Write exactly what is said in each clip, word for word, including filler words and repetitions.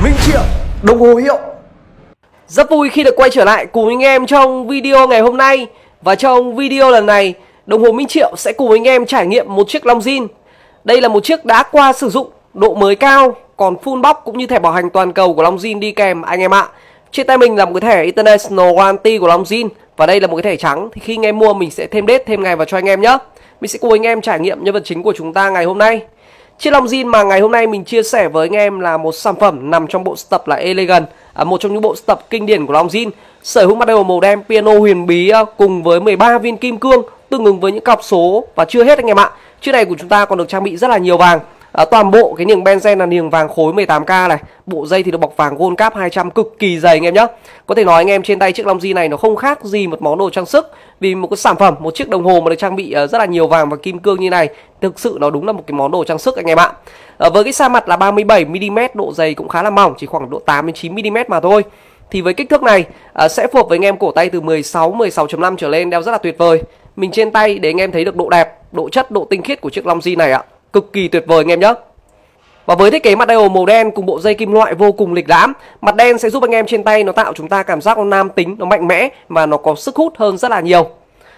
Minh Triệu, đồng hồ hiệu. Rất vui khi được quay trở lại cùng anh em trong video ngày hôm nay. Và trong video lần này, đồng hồ Minh Triệu sẽ cùng anh em trải nghiệm một chiếc Longines. Đây là một chiếc đã qua sử dụng, độ mới cao, còn full box cũng như thẻ bảo hành toàn cầu của Longines đi kèm anh em ạ. Trên tay mình là một cái thẻ International Warranty của Longines. Và đây là một cái thẻ trắng, thì khi anh em mua mình sẽ thêm date, thêm ngày vào cho anh em nhé. Mình sẽ cùng anh em trải nghiệm nhân vật chính của chúng ta ngày hôm nay. Chiếc Longines mà ngày hôm nay mình chia sẻ với anh em là một sản phẩm nằm trong bộ sưu tập là Elegant, à, một trong những bộ sưu tập kinh điển của Longines, sở hữu mặt đều màu đen piano huyền bí cùng với mười ba viên kim cương tương ứng với những cọc số. Và chưa hết anh em ạ, chiếc này của chúng ta còn được trang bị rất là nhiều vàng. À, toàn bộ cái niềng benzen là niềng vàng khối mười tám K này, bộ dây thì được bọc vàng gold cap hai trăm cực kỳ dày anh em nhé. Có thể nói anh em trên tay chiếc Longines này nó không khác gì một món đồ trang sức, vì một cái sản phẩm, một chiếc đồng hồ mà được trang bị uh, rất là nhiều vàng và kim cương như này, thực sự nó đúng là một cái món đồ trang sức anh em ạ. À, với cái sa mặt là ba mươi bảy mi li mét, độ dày cũng khá là mỏng, chỉ khoảng độ tám đến chín mi li mét mà thôi. Thì với kích thước này uh, sẽ phù hợp với anh em cổ tay từ mười sáu, mười sáu chấm năm trở lên, đeo rất là tuyệt vời. Mình trên tay để anh em thấy được độ đẹp, độ chất, độ tinh khiết của chiếc Longines này ạ, cực kỳ tuyệt vời anh em nhé. Và với thiết kế mặt dial màu đen cùng bộ dây kim loại vô cùng lịch lãm, mặt đen sẽ giúp anh em trên tay nó tạo chúng ta cảm giác nó nam tính, nó mạnh mẽ và nó có sức hút hơn rất là nhiều.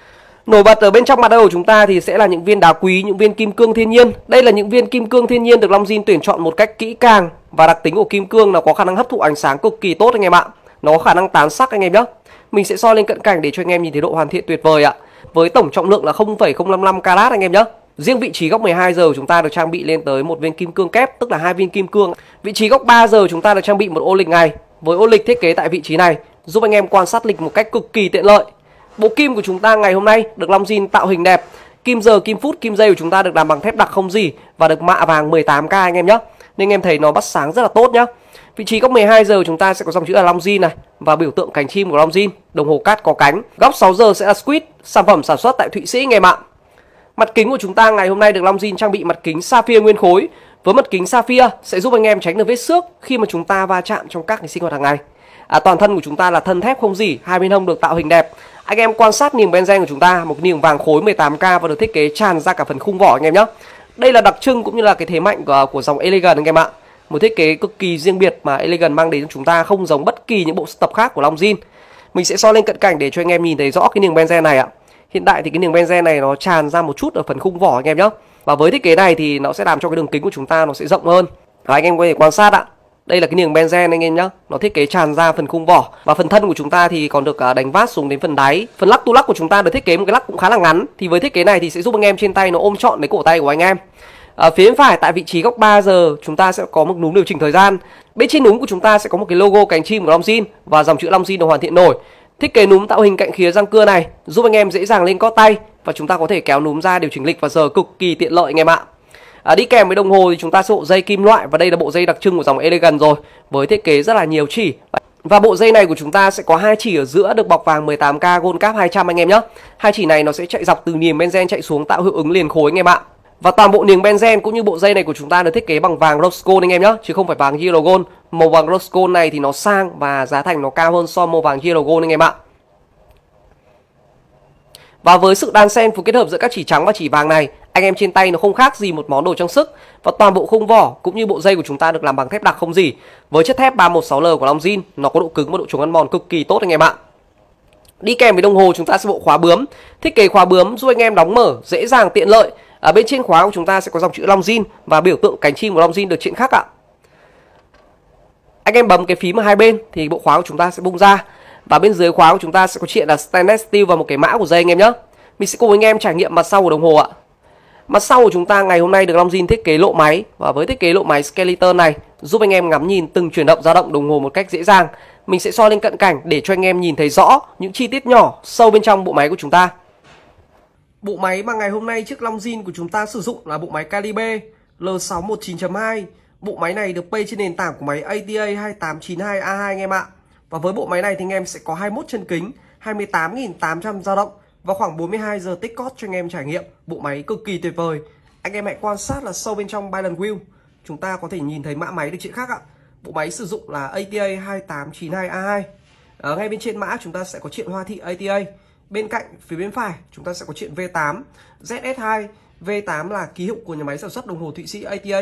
Nổi bật ở bên trong mặt dial của chúng ta thì sẽ là những viên đá quý, những viên kim cương thiên nhiên. Đây là những viên kim cương thiên nhiên được Longines tuyển chọn một cách kỹ càng, và đặc tính của kim cương là có khả năng hấp thụ ánh sáng cực kỳ tốt anh em ạ. Nó có khả năng tán sắc anh em nhé. Mình sẽ soi lên cận cảnh để cho anh em nhìn thấy độ hoàn thiện tuyệt vời ạ. Với tổng trọng lượng là không phẩy không năm lăm carat anh em nhé. Riêng vị trí góc mười hai giờ chúng ta được trang bị lên tới một viên kim cương kép, tức là hai viên kim cương. Vị trí góc ba giờ chúng ta được trang bị một ô lịch ngày, với ô lịch thiết kế tại vị trí này giúp anh em quan sát lịch một cách cực kỳ tiện lợi. Bộ kim của chúng ta ngày hôm nay được Longines tạo hình đẹp. Kim giờ, kim phút, kim dây của chúng ta được làm bằng thép đặc không rỉ và được mạ vàng mười tám K anh em nhé. Nên anh em thấy nó bắt sáng rất là tốt nhá. Vị trí góc mười hai giờ chúng ta sẽ có dòng chữ là Longines này và biểu tượng cánh chim của Longines, đồng hồ cát có cánh. Góc sáu giờ sẽ là Squid, sản phẩm sản xuất tại Thụy Sĩ anh em ạ. Mặt kính của chúng ta ngày hôm nay được Longines trang bị mặt kính sapphire nguyên khối. Với mặt kính sapphire sẽ giúp anh em tránh được vết xước khi mà chúng ta va chạm trong các cái sinh hoạt hàng ngày. À, toàn thân của chúng ta là thân thép không rỉ, hai bên hông được tạo hình đẹp. Anh em quan sát niềng benzen của chúng ta, một cái niềng vàng khối mười tám K và được thiết kế tràn ra cả phần khung vỏ anh em nhé. Đây là đặc trưng cũng như là cái thế mạnh của, của dòng Elegant anh em ạ. Một thiết kế cực kỳ riêng biệt mà Elegant mang đến cho chúng ta, không giống bất kỳ những bộ sưu tập khác của Longines. Mình sẽ soi lên cận cảnh để cho anh em nhìn thấy rõ cái niềng benzen này ạ. Hiện tại thì cái niềng benzen này nó tràn ra một chút ở phần khung vỏ anh em nhé. Và với thiết kế này thì nó sẽ làm cho cái đường kính của chúng ta nó sẽ rộng hơn. Và anh em có thể quan sát ạ. Đây là cái niềng benzen anh em nhé. Nó thiết kế tràn ra phần khung vỏ. Và phần thân của chúng ta thì còn được đánh vát xuống đến phần đáy. Phần lắc tu lắc của chúng ta được thiết kế một cái lắc cũng khá là ngắn. Thì với thiết kế này thì sẽ giúp anh em trên tay nó ôm trọn lấy cổ tay của anh em. Ở phía bên phải tại vị trí góc ba giờ chúng ta sẽ có một núm điều chỉnh thời gian. Bên trên núm của chúng ta sẽ có một cái logo cánh chim của Longines và dòng chữ Longines được hoàn thiện nổi. Thiết kế núm tạo hình cạnh khía răng cưa này giúp anh em dễ dàng lên cót tay và chúng ta có thể kéo núm ra điều chỉnh lịch và giờ cực kỳ tiện lợi anh em ạ. À, đi kèm với đồng hồ thì chúng ta sẽ bộ dây kim loại và đây là bộ dây đặc trưng của dòng Elegant rồi, với thiết kế rất là nhiều chỉ. Và bộ dây này của chúng ta sẽ có hai chỉ ở giữa được bọc vàng mười tám K gold cap hai trăm anh em nhé. Hai chỉ này nó sẽ chạy dọc từ niềng benzen chạy xuống tạo hiệu ứng liền khối anh em ạ. Và toàn bộ niềng benzen cũng như bộ dây này của chúng ta được thiết kế bằng vàng rose gold anh em nhé, chứ không phải vàng yellow gold. Màu vàng rose gold này thì nó sang và giá thành nó cao hơn so với màu vàng yellow gold anh em ạ. Và với sự đan xen phối kết hợp giữa các chỉ trắng và chỉ vàng này, anh em trên tay nó không khác gì một món đồ trang sức. Và toàn bộ khung vỏ cũng như bộ dây của chúng ta được làm bằng thép đặc không rỉ. Với chất thép ba một sáu L của Longines, nó có độ cứng và độ chống ăn mòn cực kỳ tốt anh em ạ. Đi kèm với đồng hồ chúng ta sẽ bộ khóa bướm. Thiết kế khóa bướm giúp anh em đóng mở dễ dàng tiện lợi. Ở bên trên khóa của chúng ta sẽ có dòng chữ Longines và biểu tượng cánh chim của Longines được chạm khắc ạ. Anh em bấm cái phím ở hai bên thì bộ khóa của chúng ta sẽ bung ra. Và bên dưới khóa của chúng ta sẽ có chuyện là stainless steel và một cái mã của dây anh em nhé. Mình sẽ cùng anh em trải nghiệm mặt sau của đồng hồ ạ. Mặt sau của chúng ta ngày hôm nay được Longines thiết kế lộ máy, và với thiết kế lộ máy skeleton này giúp anh em ngắm nhìn từng chuyển động dao động đồng hồ một cách dễ dàng. Mình sẽ soi lên cận cảnh để cho anh em nhìn thấy rõ những chi tiết nhỏ sâu bên trong bộ máy của chúng ta. Bộ máy mà ngày hôm nay chiếc Longines của chúng ta sử dụng là bộ máy Calibre L sáu một chín chấm hai. Bộ máy này được pay trên nền tảng của máy A T A hai tám chín hai A hai anh em ạ. Và với bộ máy này thì anh em sẽ có hai mươi mốt chân kính, hai mươi tám nghìn tám trăm dao động và khoảng bốn mươi hai giờ tích cót cho anh em trải nghiệm. Bộ máy cực kỳ tuyệt vời. Anh em hãy quan sát là sâu bên trong Balance Wheel, chúng ta có thể nhìn thấy mã máy được chạm khắc ạ. Bộ máy sử dụng là A T A hai tám chín hai A hai. Ở ngay bên trên mã chúng ta sẽ có chuyện hoa thị A T A. Bên cạnh phía bên phải chúng ta sẽ có chuyện V tám, Z S hai. V tám là ký hiệu của nhà máy sản xuất đồng hồ Thụy Sĩ A T A.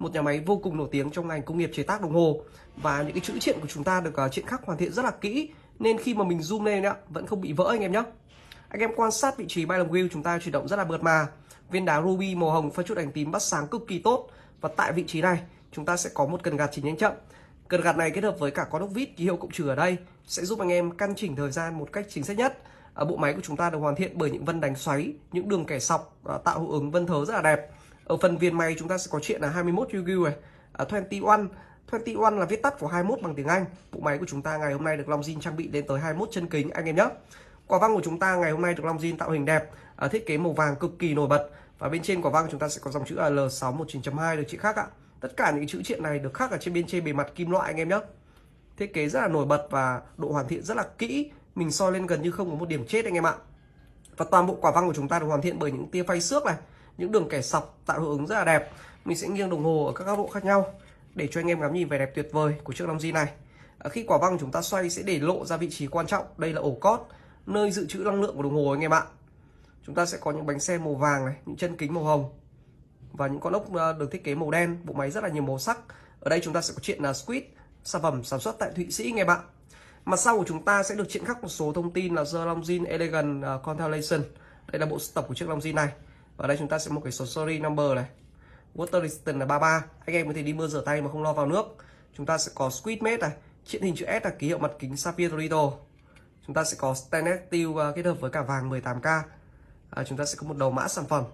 một nhà máy vô cùng nổi tiếng trong ngành công nghiệp chế tác đồng hồ. Và những cái chữ triện của chúng ta được uh, triện khắc hoàn thiện rất là kỹ, nên khi mà mình zoom lên á, vẫn không bị vỡ anh em nhé. Anh em quan sát vị trí Bylon Wheel chúng ta chuyển động rất là mượt mà. Viên đá ruby màu hồng pha chút ánh tím bắt sáng cực kỳ tốt. Và tại vị trí này chúng ta sẽ có một cần gạt chỉnh nhanh chậm. Cần gạt này kết hợp với cả con ốc vít ký hiệu cộng trừ ở đây sẽ giúp anh em căn chỉnh thời gian một cách chính xác nhất. Ở bộ máy của chúng ta được hoàn thiện bởi những vân đánh xoáy, những đường kẻ sọc tạo hiệu ứng vân thớ rất là đẹp. Ở phần viền mày chúng ta sẽ có chuyện là hai mươi mốt Yu Gu này, hai mươi mốt, hai mươi mốt là viết tắt của hai mươi mốt bằng tiếng Anh. Bộ máy của chúng ta ngày hôm nay được Longines trang bị lên tới hai mươi mốt chân kính anh em nhé. Quả văng của chúng ta ngày hôm nay được Longines tạo hình đẹp, thiết kế màu vàng cực kỳ nổi bật. Và bên trên quả văng chúng ta sẽ có dòng chữ L sáu một chín chấm hai được chị khắc ạ. Tất cả những chữ triện này được khắc ở trên bên trên bề mặt kim loại anh em nhé. Thiết kế rất là nổi bật và độ hoàn thiện rất là kỹ. Mình soi lên gần như không có một điểm chết anh em ạ. Và toàn bộ quả văng của chúng ta được hoàn thiện bởi những tia phay xước này, những đường kẻ sọc tạo hiệu ứng rất là đẹp. Mình sẽ nghiêng đồng hồ ở các góc độ khác nhau để cho anh em ngắm nhìn vẻ đẹp tuyệt vời của chiếc Longines này. À, khi quả văng chúng ta xoay sẽ để lộ ra vị trí quan trọng. Đây là ổ cót, nơi dự trữ năng lượng của đồng hồ anh em ạ. Chúng ta sẽ có những bánh xe màu vàng này, những chân kính màu hồng và những con ốc được thiết kế màu đen. Bộ máy rất là nhiều màu sắc. Ở đây chúng ta sẽ có chuyện là Squid, sản phẩm sản xuất tại Thụy Sĩ anh em ạ. Mặt sau của chúng ta sẽ được triển khắc một số thông tin là The Longines Elegant Constellation. Đây là bộ sưu tập của chiếc Longines này. Ở đây chúng ta sẽ một cái số series number này. Water resistance là ba mươi ba. Anh em có thể đi mưa rửa tay mà không lo vào nước. Chúng ta sẽ có Squid made này, triện hình chữ S là ký hiệu mặt kính Sapphire Torito. Chúng ta sẽ có stainless steel uh, kết hợp với cả vàng mười tám K. À, chúng ta sẽ có một đầu mã sản phẩm.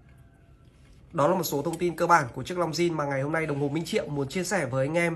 Đó là một số thông tin cơ bản của chiếc Longines mà ngày hôm nay đồng hồ Minh Triệu muốn chia sẻ với anh em.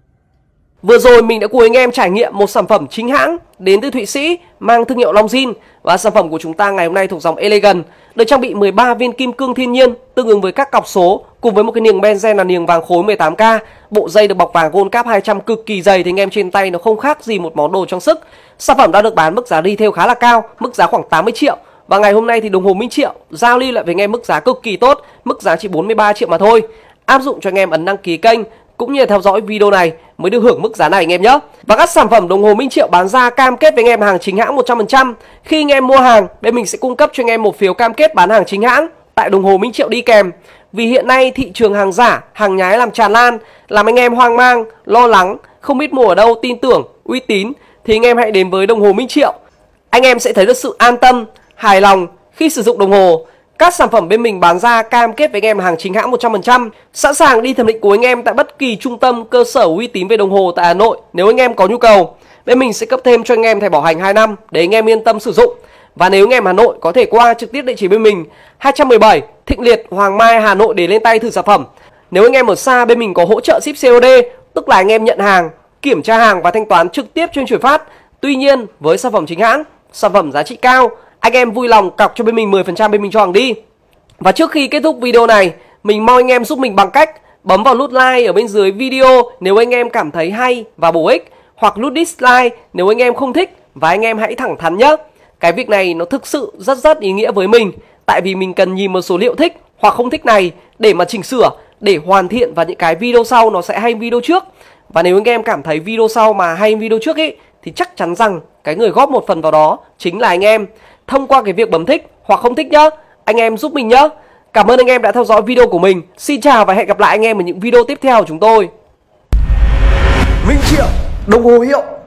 Vừa rồi mình đã cùng anh em trải nghiệm một sản phẩm chính hãng đến từ Thụy Sĩ mang thương hiệu Longines. Và sản phẩm của chúng ta ngày hôm nay thuộc dòng Elegant, được trang bị mười ba viên kim cương thiên nhiên tương ứng với các cọc số, cùng với một cái niềng benzen là niềng vàng khối mười tám K. Bộ dây được bọc vàng Gold Cap hai trăm cực kỳ dày thì anh em trên tay nó không khác gì một món đồ trang sức. Sản phẩm đã được bán mức giá retail khá là cao, mức giá khoảng tám mươi triệu. Và ngày hôm nay thì đồng hồ Minh Triệu giao lưu lại với anh em mức giá cực kỳ tốt, mức giá chỉ bốn mươi ba triệu mà thôi. Áp dụng cho anh em ấn đăng ký kênh cũng như là theo dõi video này mới được hưởng mức giá này anh em nhé. Và các sản phẩm đồng hồ Minh Triệu bán ra cam kết với anh em hàng chính hãng một trăm phần trăm. Khi anh em mua hàng, bên mình sẽ cung cấp cho anh em một phiếu cam kết bán hàng chính hãng tại đồng hồ Minh Triệu đi kèm. Vì hiện nay thị trường hàng giả, hàng nhái làm tràn lan, làm anh em hoang mang, lo lắng, không biết mua ở đâu, tin tưởng, uy tín thì anh em hãy đến với đồng hồ Minh Triệu. Anh em sẽ thấy được sự an tâm, hài lòng khi sử dụng đồng hồ. Các sản phẩm bên mình bán ra cam kết với anh em hàng chính hãng một trăm phần trăm, sẵn sàng đi thẩm định của anh em tại bất kỳ trung tâm cơ sở uy tín về đồng hồ tại Hà Nội nếu anh em có nhu cầu. Bên mình sẽ cấp thêm cho anh em thẻ bảo hành hai năm để anh em yên tâm sử dụng. Và nếu anh em Hà Nội có thể qua trực tiếp địa chỉ bên mình hai trăm mười bảy Thịnh Liệt, Hoàng Mai, Hà Nội để lên tay thử sản phẩm. Nếu anh em ở xa, bên mình có hỗ trợ ship xê ô đê, tức là anh em nhận hàng, kiểm tra hàng và thanh toán trực tiếp trên chuyển phát. Tuy nhiên với sản phẩm chính hãng, sản phẩm giá trị cao, anh em vui lòng cọc cho bên mình mười phần trăm, bên mình cho hàng đi. Và trước khi kết thúc video này, mình mong anh em giúp mình bằng cách bấm vào nút like ở bên dưới video nếu anh em cảm thấy hay và bổ ích, hoặc nút dislike nếu anh em không thích. Và anh em hãy thẳng thắn nhé. Cái việc này nó thực sự rất rất ý nghĩa với mình, tại vì mình cần nhìn một số liệu thích hoặc không thích này để mà chỉnh sửa, để hoàn thiện, và những cái video sau nó sẽ hay video trước. Và nếu anh em cảm thấy video sau mà hay video trước ý, thì chắc chắn rằng cái người góp một phần vào đó chính là anh em, thông qua cái việc bấm thích hoặc không thích nhá. Anh em giúp mình nhá. Cảm ơn anh em đã theo dõi video của mình. Xin chào và hẹn gặp lại anh em ở những video tiếp theo của chúng tôi. Minh Triệu, đồng hồ hiệu